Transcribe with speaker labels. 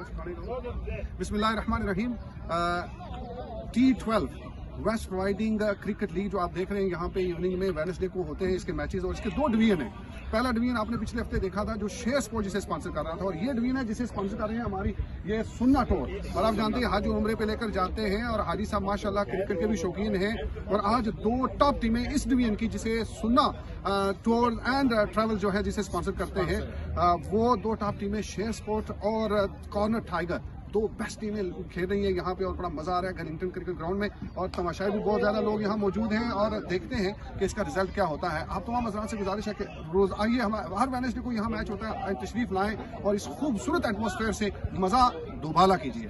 Speaker 1: बिस्मिल्लाहिर्रहमानिर्रहीम। T12 waste riding cricket league जो आप देख रहे हैं यहाँ पे इवनिंग में वेडनेसडे को होते हैं इसके मैचेस, और इसके 2 डिवीजन हैं। पहला डिवीजन आपने पिछले हफ्ते देखा था जो शेयर स्पोर्ट जिसे स्पॉन्सर कर रहा था, और ये डिवीजन है जिसे स्पॉन्सर कर रहे हैं हमारी ये सुन्ना टूर। और आप जानते हैं हाजी उम्रे पे लेकर जाते हैं, और हाजी साहब माशाल्लाह क्रिकेट के भी शौकीन हैं। और आज 2 टॉप टीमें इस डिवीजन की जिसे सुन्ना टूर एंड ट्रैवल जो है जिसे स्पॉन्सर करते हैं, वो 2 टॉप टीमें शेयर स्पोर्ट और कॉर्नर टाइगर 2 बेस्ट टीमें खेल रही हैं यहाँ पे, और बड़ा मजा आ रहा है गलिंगटन क्रिकेट ग्राउंड में। और तमाशाई भी बहुत ज्यादा लोग यहाँ मौजूद हैं, और देखते हैं कि इसका रिजल्ट क्या होता है। आप तमाम हज़रात से गुजारिश है कि रोज आइए, हम हर वेडनेसडे को यहाँ मैच होता है, तशरीफ लाएं और इस खूबसूरत एटमॉस्फेयर से मजा दुबाला कीजिए।